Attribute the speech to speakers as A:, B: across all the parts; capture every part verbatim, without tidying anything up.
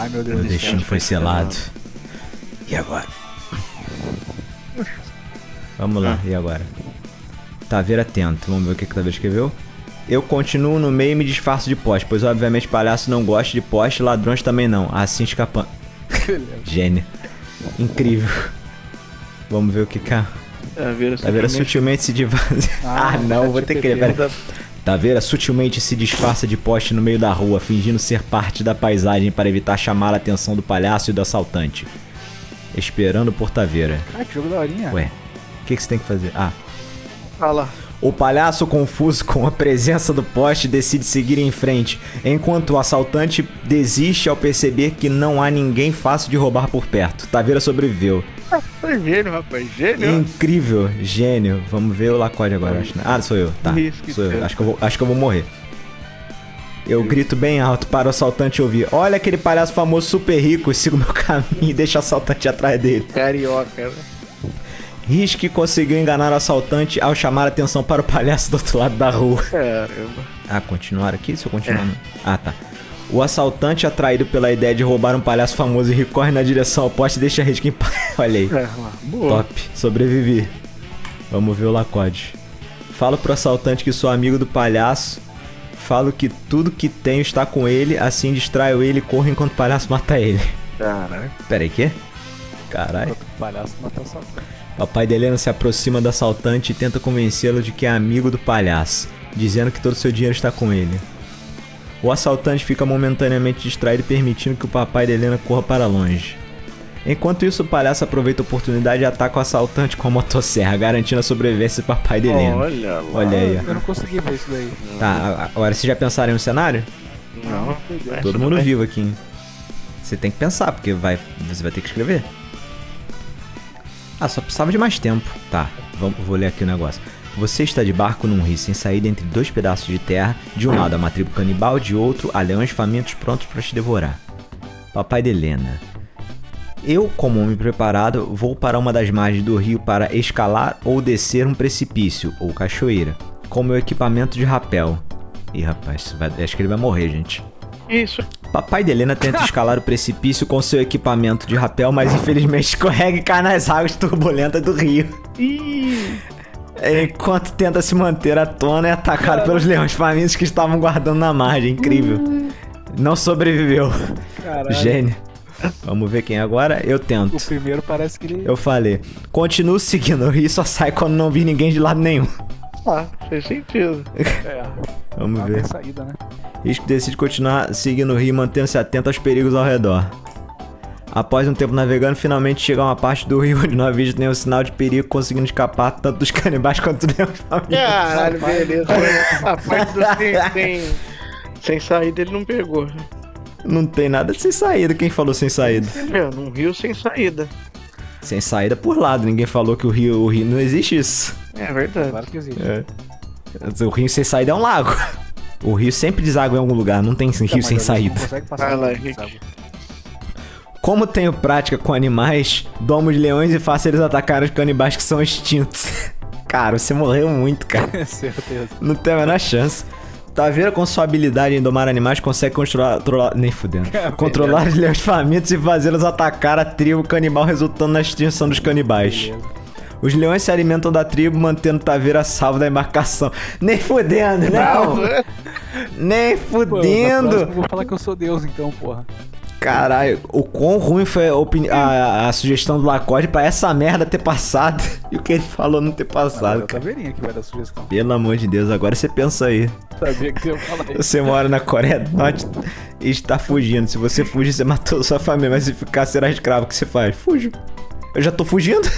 A: Ai, meu Deus.
B: Meu destino foi selado. E agora? Vamos lá, e agora? Taveira atento. Vamos ver o que que Taveira escreveu. Eu continuo no meio e me disfarço de poste, pois obviamente palhaço não gosta de poste, ladrões também não. Assim escapando. Gênio. Incrível. Vamos ver o que que a...
C: Taveira,
B: Taveira sutilmente se disfarça. Ah, ah, não, vou ter que ler. Pera. Taveira sutilmente se disfarça de poste no meio da rua, fingindo ser parte da paisagem para evitar chamar a atenção do palhaço e do assaltante. Esperando por Taveira.
A: Ah, que jogo da horinha.
B: Ué, o que que você tem que fazer? Ah.
C: Fala.
B: O palhaço, confuso com a presença do poste, decide seguir em frente, enquanto o assaltante desiste ao perceber que não há ninguém fácil de roubar por perto. Taveira sobreviveu.
C: Foi gênio, rapaz. Gênio.
B: Incrível, gênio. Vamos ver o Lacode agora. Acho. Ah, sou eu. Tá. Sou eu. Acho que eu vou, acho que eu vou morrer. Eu grito bem alto para o assaltante ouvir. Olha aquele palhaço famoso super rico. Sigo meu caminho e deixo o assaltante atrás dele.
C: Carioca, né?
B: Risque conseguiu enganar o assaltante ao chamar a atenção para o palhaço do outro lado da rua.
C: Caramba.
B: Ah, continuar aqui? Se eu continuar... É. Ah, tá. O assaltante, atraído pela ideia de roubar um palhaço famoso e rico, corre na direção ao poste e deixa a Risque em paz. Olha aí.
C: É, boa.
B: Top. Sobrevivi. Vamos ver o Lacode. Falo pro assaltante que sou amigo do palhaço. Falo que tudo que tenho está com ele. Assim distraio ele e corro enquanto o palhaço mata ele.
C: Caralho.
B: Pera aí, quê? Caralho.
A: O palhaço mata o assaltante.
B: Papai de Helena se aproxima do assaltante e tenta convencê-lo de que é amigo do palhaço, dizendo que todo o seu dinheiro está com ele. O assaltante fica momentaneamente distraído, permitindo que o papai de Helena corra para longe. Enquanto isso, o palhaço aproveita a oportunidade e ataca o assaltante com a motosserra, garantindo a sobrevivência do papai de Helena.
C: Olha lá.
B: Olha aí, ó.
A: Eu não consegui ver isso daí.
B: Tá, agora vocês já pensaram em um cenário?
C: Não.
B: Todo mundo vivo aqui, hein? Você tem que pensar, porque vai, você vai ter que escrever. Ah, só precisava de mais tempo. Tá, vamos, vou ler aqui o negócio. Você está de barco num rio sem saída entre dois pedaços de terra. De um lado há uma tribo canibal, de outro há leões famintos prontos para te devorar. Papai de Helena. Eu, como homem preparado, vou para uma das margens do rio para escalar ou descer um precipício, ou cachoeira, com meu equipamento de rapel. Ih, rapaz, vai, acho que ele vai morrer, gente.
C: Isso.
B: Papai de Helena tenta escalar o precipício com seu equipamento de rapel, mas infelizmente escorrega e cai nas águas turbulentas do rio. Enquanto tenta se manter à tona, é atacado pelos leões famintos que estavam guardando na margem. Incrível. Não sobreviveu.
A: Caralho.
B: Gênio. Vamos ver quem é agora? Eu tento.
A: O primeiro parece que ele...
B: Eu falei. Continuo seguindo o rio, só sai quando não vi ninguém de lado nenhum.
C: Ah, fez sentido.
A: É.
B: Vamos
A: Não
B: ver.
A: tem saída, né?
B: Risco decide continuar seguindo o rio, mantendo-se atento aos perigos ao redor. Após um tempo navegando, finalmente chega a uma parte do rio onde não havia nenhum sinal de perigo, conseguindo escapar tanto dos canibais quanto dos leões famintos.
C: Caralho, beleza. A parte do sem, sem, sem saída ele não pegou.
B: Não tem nada sem saída. Quem falou sem saída?
C: É, num rio sem saída.
B: Sem saída por lado. Ninguém falou que o rio, o rio não existe isso.
C: É verdade.
A: Claro que existe.
B: É. O rio sem saída é um lago. O rio sempre deságua em algum lugar, não tem rio sem saída.
A: Não consegue passar.
C: Vai lá,
A: por
C: Henrique.
A: água.
B: Como tenho prática com animais, domo de leões e faço eles atacar os canibais que são extintos. Cara, você morreu muito, cara.
A: Certeza.
B: Não tem a menor chance. Taveira, com sua habilidade em domar animais, consegue controlar... controlar nem fudendo. Controlar os leões famintos e fazê-los atacar a tribo canibal, resultando na extinção dos canibais.
A: Beleza.
B: Os leões se alimentam da tribo, mantendo Taveira salvo da embarcação. Nem fudendo, não! Nem fudendo!
A: Pô, eu vou falar que eu sou Deus, então, porra.
B: Caralho, o quão ruim foi a, opini- a, a sugestão do Lacode pra essa merda ter passado e o que ele falou não ter passado.
A: É o Taveirinha que vai dar sugestão.
B: Pelo amor de Deus, agora você pensa aí.
A: Sabia que você ia falar isso.
B: Você mora na Coreia do Norte e está fugindo. Se você fugir, você matou sua família, mas se ficar, será escravo. O que você faz? Fujo. Eu já tô fugindo?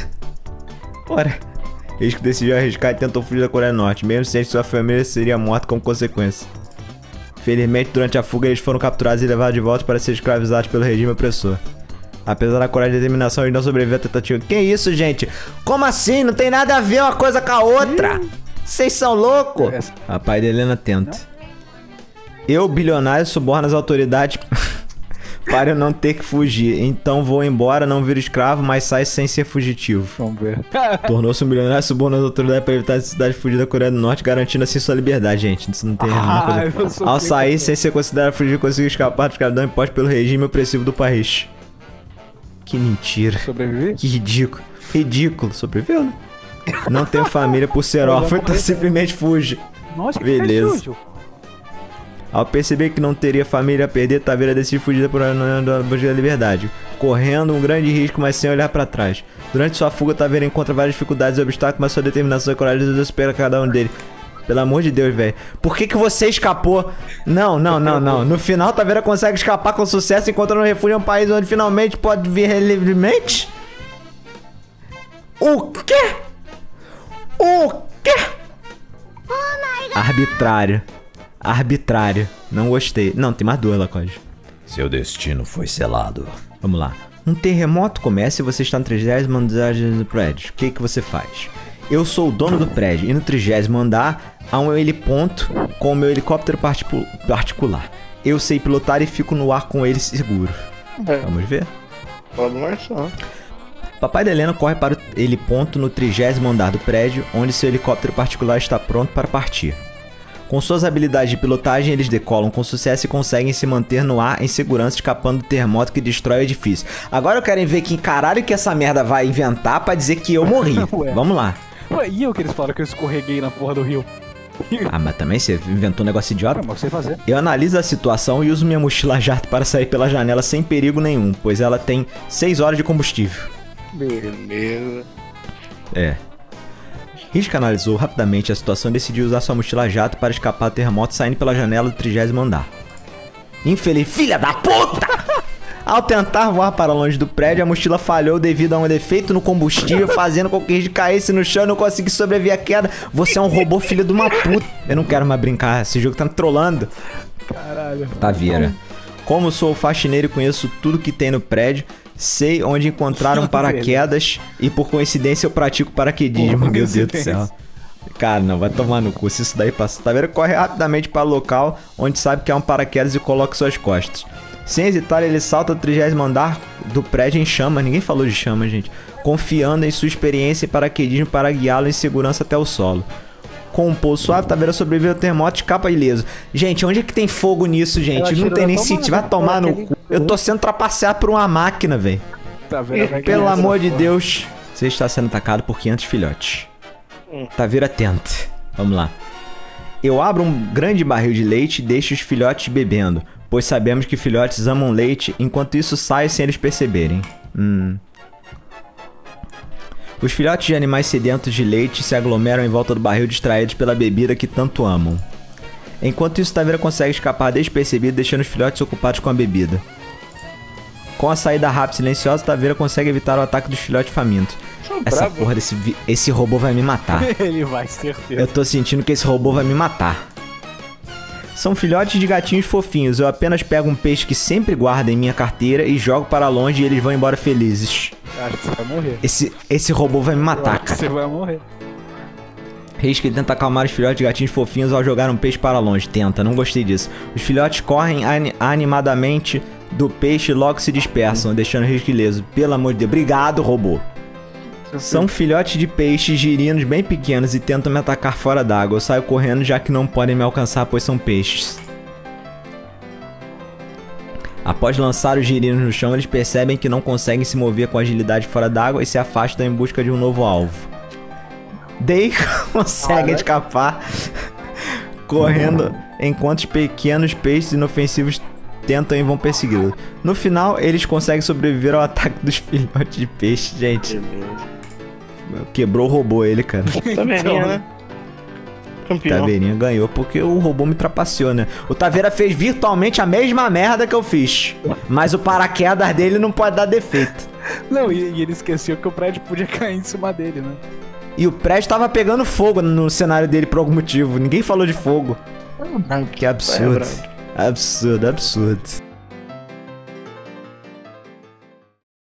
B: Bora. Risco decidiu arriscar e tentou fugir da Coreia do Norte, mesmo sem que sua família seria morta como consequência. Felizmente, durante a fuga, eles foram capturados e levados de volta para ser escravizados pelo regime opressor. Apesar da coragem e determinação, eles não sobreviveram à tentativa. Que isso, gente? Como assim? Não tem nada a ver uma coisa com a outra! Vocês são loucos! Papai de Helena tenta. Eu, bilionário, suborno as autoridades para eu não ter que fugir. Então vou embora, não viro escravo, mas sai sem ser fugitivo.
A: Vamos ver.
B: Tornou-se um milionário, subornou as autoridades para evitar a necessidade de fugir da Coreia do Norte, garantindo assim sua liberdade, gente. Isso não tem nenhuma
A: Ah,
B: coisa.
A: eu
B: Ao
A: sou
B: sair
A: feito.
B: sem ser considerado fugido, conseguiu escapar da escravidão imposta pelo regime opressivo do país. Que mentira.
A: Sobrevivi?
B: Que ridículo. Ridículo. Sobreviveu, né? Não tenho família por ser órfão, então simplesmente fuge.
A: Nossa, que
B: Beleza.
A: Beleza.
B: Ao perceber que não teria família a perder, Taveira decide fugir por da busca da liberdade, correndo um grande risco, mas sem olhar pra trás. Durante sua fuga, Taveira encontra várias dificuldades e obstáculos, mas sua determinação e coragem supera cada um deles. Pelo amor de Deus, velho. Por que que você escapou? Não, não, não, não. No final, Taveira consegue escapar com sucesso, encontrando refúgio em um país onde finalmente pode viver livremente? O quê? O quê? Arbitrário. Arbitrário. Não gostei. Não, tem mais duas, Lacode. Seu destino foi selado. Vamos lá. Um terremoto começa e você está no trigésimo andar do prédio. O que que você faz? Eu sou o dono do prédio e no trigésimo andar há um heliponto com o meu helicóptero particu- particular. Eu sei pilotar e fico no ar com ele seguro.
C: É,
B: Vamos ver?
C: pode marchar.
B: Papai da Helena corre para o heliponto no trigésimo andar do prédio, onde seu helicóptero particular está pronto para partir. Com suas habilidades de pilotagem, eles decolam com sucesso e conseguem se manter no ar em segurança, escapando do terremoto que destrói o edifício. Agora eu quero ver que caralho que essa merda vai inventar pra dizer que eu morri.
A: Ué.
B: Vamos lá.
A: Ué, e eu que eles falaram que eu escorreguei na porra do rio?
B: Ah, mas também você inventou um negócio idiota?
A: Ah, mas eu sei fazer.
B: Eu analiso a situação e uso minha mochila jato para sair pela janela sem perigo nenhum, pois ela tem seis horas de combustível.
C: Beleza.
B: É. Risca analisou rapidamente a situação e decidiu usar sua mochila jato para escapar do terremoto saindo pela janela do trigésimo andar. Infeliz filha da puta! Ao tentar voar para longe do prédio, a mochila falhou devido a um defeito no combustível, fazendo com que ele caísse no chão e não conseguisse sobreviver à queda. Você é um robô filho de uma puta. Eu não quero mais brincar, esse jogo tá me trollando.
A: Caralho.
B: Taveira. Como sou faxineiro e conheço tudo que tem no prédio, sei onde encontrar um paraquedas e por coincidência eu pratico paraquedismo.
A: Por
B: Meu Deus do
A: coincidência.
B: céu. Cara, não, vai tomar no cu se isso daí passa. Taveira corre rapidamente para o local onde sabe que há um paraquedas e coloca suas costas. Sem hesitar, ele salta do trigésimo andar do prédio em chamas. Ninguém falou de chamas, gente. Confiando em sua experiência e paraquedismo para guiá-lo em segurança até o solo. Com um pouso suave, Taveira sobreviveu ao terremoto e escapa ileso. Gente, onde é que tem fogo nisso, gente?
C: Ela
B: Não
C: tirou
B: tem
C: da
B: nem
C: tomada,
B: sentido. Vai tomar no
C: aquele-
B: cu. Eu tô sendo trapaceado por uma máquina, velho.
A: Taveira vai
B: Pelo
A: ganhar
B: amor
A: essa
B: de
A: porra.
B: Deus. Você está sendo atacado por quinhentos filhotes. Taveira atenta. Vamos lá. Eu abro um grande barril de leite e deixo os filhotes bebendo, pois sabemos que filhotes amam leite, enquanto isso saio sem eles perceberem. Hum. Os filhotes de animais sedentos de leite se aglomeram em volta do barril distraídos pela bebida que tanto amam. Enquanto isso, Taveira consegue escapar despercebido, deixando os filhotes ocupados com a bebida. Com a saída rápida e silenciosa, Taveira consegue evitar o ataque dos filhotes famintos.
C: Sou
B: Essa
C: brabo.
B: porra desse vi- esse robô vai me matar.
A: Ele vai, certeza.
B: Eu tô sentindo que esse robô vai me matar. São filhotes de gatinhos fofinhos. Eu apenas pego um peixe que sempre guardo em minha carteira e jogo para longe e eles vão embora felizes.
A: Acho que você vai morrer.
B: Esse, esse robô vai me
A: Eu
B: matar,
A: acho que
B: cara.
A: você vai morrer.
B: Reis que tenta acalmar os filhotes de gatinhos fofinhos ao jogar um peixe para longe. Tenta, não gostei disso. Os filhotes correm ani- animadamente do peixe e logo se dispersam, deixando o risco ileso. Pelo amor de Deus. Obrigado, robô. São filhotes de peixes girinos bem pequenos e tentam me atacar fora d'água. Eu saio correndo já que não podem me alcançar, pois são peixes. Após lançar os girinos no chão, eles percebem que não conseguem se mover com agilidade fora d'água e se afastam em busca de um novo alvo. Day consegue escapar correndo enquanto os pequenos peixes inofensivos tentam e vão persegui-lo. No final, eles conseguem sobreviver ao ataque dos filhotes de peixe, gente.
C: Beleza.
B: Quebrou o robô ele, cara.
C: Taveirinha, né? Campeão.
B: Taveirinha ganhou porque o robô me trapaceou, né? O Taveira fez virtualmente a mesma merda que eu fiz. Mas o paraquedas dele não pode dar defeito.
A: Não, e, e ele esqueceu que o prédio podia cair em cima dele, né?
B: E o prédio tava pegando fogo no cenário dele por algum motivo. Ninguém falou de fogo. Que absurdo. Absurdo, absurdo.